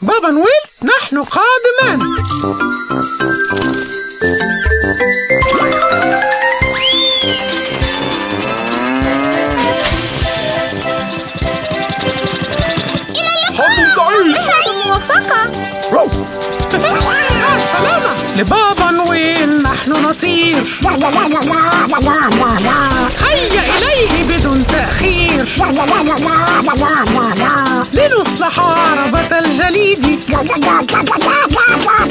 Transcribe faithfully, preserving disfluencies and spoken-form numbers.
بابا نويل نحن قادمان. موفقة. مع السلامة. لبابا نويل نحن نطير. لا لا لا لا لا لا لا لا. هيا إليه بدون تأخير. لا لا لا لا لا لا لا لا. لنصلح عربة الجليد. لا لا لا لا لا لا لا.